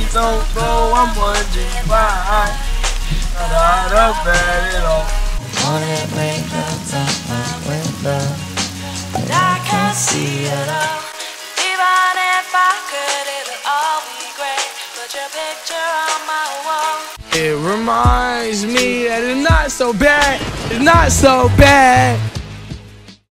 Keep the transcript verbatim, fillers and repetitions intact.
don't know, I'm wondering why. Not out of bed at all. Wanna wake up on the window, but I can't see it all. Even if I could, it'll all be great. Put your picture on my wall. It reminds me that it's not so bad. It's not so bad.